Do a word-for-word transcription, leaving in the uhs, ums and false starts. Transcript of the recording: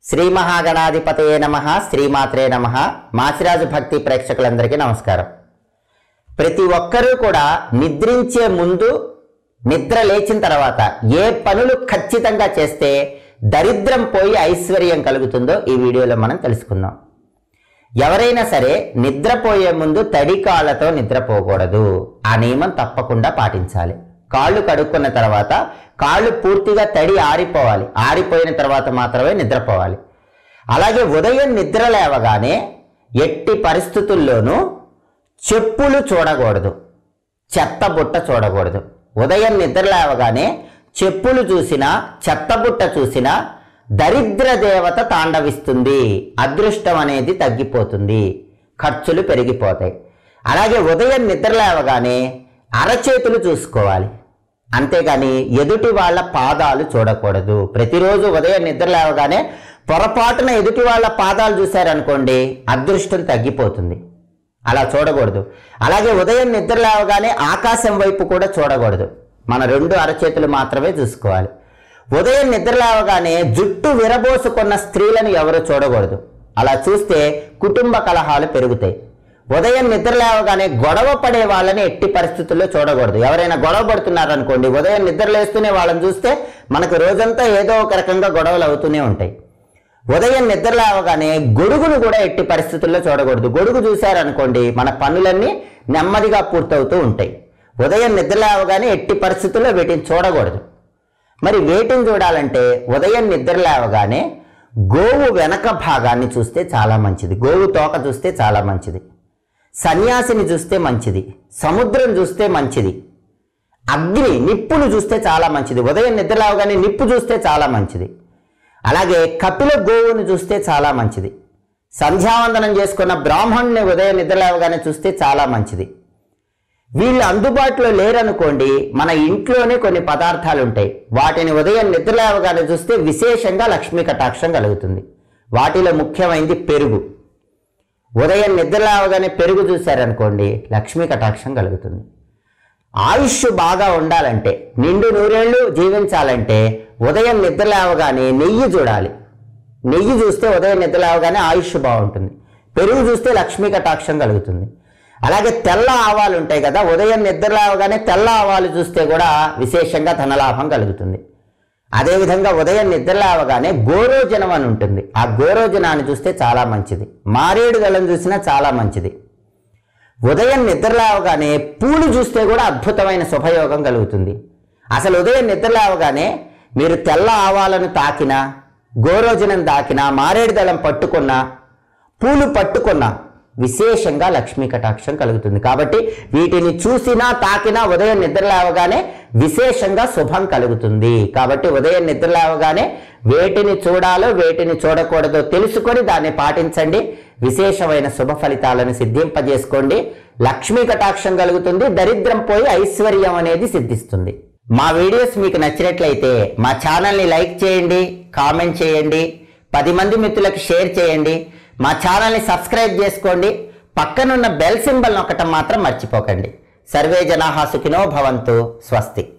శ్రీ మహాగణాధిపతయే నమః శ్రీమాత్రే నమః మాచిరాజు భక్తి ప్రేక్షకులందరికీ నమస్కారం. ప్రతి ఒక్కరూ కూడా నిద్రించే ముందు నిద్ర లేచిన తర్వాత ఏ పనులు ఖచ్చితంగా చేస్తే దరిద్రం పోయి ఐశ్వర్యం కలుగుతుందో ఈ వీడియోలో మనం తెలుసుకుందాం. ఎవరైనా సరే నిద్రపోయే ముందు తడి కాళ్ళతో నిద్రపోకూడదు. ఆ నియమం తప్పకుండా పాటించాలి. కాళ్ళు కడుక్కున్న తర్వాత కాళ్ళు పూర్తిగా తడి ఆరిపోవాలి. ఆరిపోయిన తర్వాత మాత్రమే నిద్రపోవాలి. అలాగే ఉదయం నిద్ర లేవగానే ఎట్టి పరిస్థితుల్లోనూ చెప్పులు చూడకూడదు, చెత్త బుట్ట చూడకూడదు. ఉదయం నిద్ర లేవగానే చెప్పులు చూసినా చెత్త బుట్ట చూసినా దరిద్ర దేవత తాండవిస్తుంది, అదృష్టం అనేది తగ్గిపోతుంది, ఖర్చులు పెరిగిపోతాయి. అలాగే ఉదయం నిద్ర లేవగానే అరచేతులు చూసుకోవాలి, అంతేగాని ఎదుటి వాళ్ళ పాదాలు చూడకూడదు. ప్రతిరోజు ఉదయం నిద్ర లేవగానే పొరపాటున ఎదుటి వాళ్ళ పాదాలు చూశారనుకోండి, అదృష్టం తగ్గిపోతుంది. అలా చూడకూడదు. అలాగే ఉదయం నిద్ర లేవగానే ఆకాశం వైపు కూడా చూడకూడదు. మన రెండు అరచేతులు మాత్రమే చూసుకోవాలి. ఉదయం నిద్ర లేవగానే జుట్టు విరబోసుకున్న స్త్రీలను ఎవరు చూడకూడదు. అలా చూస్తే కుటుంబ కలహాలు పెరుగుతాయి. ఉదయం నిద్ర లేవగానే గొడవ పడే వాళ్ళని ఎట్టి పరిస్థితుల్లో చూడకూడదు. ఎవరైనా గొడవ పడుతున్నారనుకోండి, ఉదయం నిద్ర లేస్తూనే వాళ్ళని చూస్తే మనకు రోజంతా ఏదో ఒక రకంగా గొడవలు అవుతూనే ఉంటాయి. ఉదయం నిద్ర లేవగానే గొడుగును కూడా ఎట్టి పరిస్థితుల్లో చూడకూడదు. గొడుగు చూశారనుకోండి, మన పనులన్నీ నెమ్మదిగా పూర్తవుతూ ఉంటాయి. ఉదయం నిద్ర లేవగానే ఎట్టి పరిస్థితుల్లో వీటిని చూడకూడదు. మరి వేటిని చూడాలంటే ఉదయం నిద్ర లేవగానే గోవు వెనక భాగాన్ని చూస్తే చాలా మంచిది. గోవు తోక చూస్తే చాలా మంచిది. సన్యాసిని చూస్తే మంచిది. సముద్రం చూస్తే మంచిది. అగ్ని నిప్పును చూస్తే చాలా మంచిది. ఉదయం నిద్ర లేవగానే నిప్పు చూస్తే చాలా మంచిది. అలాగే కపిల గోవుని చూస్తే చాలా మంచిది. సంధ్యావందనం చేసుకున్న బ్రాహ్మణుని ఉదయం నిద్ర లేవగానే చూస్తే చాలా మంచిది. వీళ్ళు అందుబాటులో లేరనుకోండి, మన ఇంట్లోనే కొన్ని పదార్థాలు ఉంటాయి, వాటిని ఉదయం నిద్ర లేవగానే చూస్తే విశేషంగా లక్ష్మీ కటాక్షం కలుగుతుంది. వాటిలో ముఖ్యమైనది పెరుగు. ఉదయం నిద్ర లేవగానే పెరుగు చూశారనుకోండి, లక్ష్మీ కటాక్షం కలుగుతుంది. ఆయుష్ బాగా ఉండాలంటే, నిండు నూరేళ్లు జీవించాలంటే ఉదయం నిద్ర లేవగానే నెయ్యి చూడాలి. నెయ్యి చూస్తే ఉదయం నిద్ర లేవగానే ఆయుష్ బాగుంటుంది. పెరుగు చూస్తే లక్ష్మీ కటాక్షం కలుగుతుంది. అలాగే తెల్ల ఆవాలు ఉంటాయి కదా, ఉదయం నిద్ర లేవగానే తెల్ల ఆవాలు చూస్తే కూడా విశేషంగా ధనలాభం కలుగుతుంది. అదేవిధంగా ఉదయం నిద్ర లేవగానే గోరోజనం అని ఉంటుంది, ఆ గోరోజనాన్ని చూస్తే చాలా మంచిది. మారేడు దళం చూసినా చాలా మంచిది. ఉదయం నిద్ర లేవగానే పూలు చూస్తే కూడా అద్భుతమైన శుభయోగం కలుగుతుంది. అసలు ఉదయం నిద్ర లేవగానే మీరు తెల్ల ఆవాలను తాకినా, గోరోజనం తాకినా, మారేడు దళం పట్టుకున్నా, పూలు పట్టుకున్నా విశేషంగా లక్ష్మీ కటాక్షం కలుగుతుంది. కాబట్టి వీటిని చూసినా తాకినా ఉదయం నిద్ర లేవగానే విశేషంగా శుభం కలుగుతుంది. కాబట్టి ఉదయం నిద్ర లేవగానే వేటిని చూడాలో వేటిని చూడకూడదో తెలుసుకొని దాన్ని పాటించండి. విశేషమైన శుభ ఫలితాలను సిద్ధింపజేసుకోండి. లక్ష్మీ కటాక్షం కలుగుతుంది. దరిద్రం పోయి ఐశ్వర్యం అనేది సిద్ధిస్తుంది. మా వీడియోస్ మీకు నచ్చినట్లయితే మా ఛానల్ని లైక్ చేయండి, కామెంట్ చేయండి, పది మంది మిత్రులకు షేర్ చేయండి. మా ఛానల్ని సబ్స్క్రైబ్ చేసుకోండి. పక్కనున్న బెల్ సింబల్ నొక్కటం మాత్రం మర్చిపోకండి. సర్వే జనాః సుఖినో భవంతు. స్వస్తి.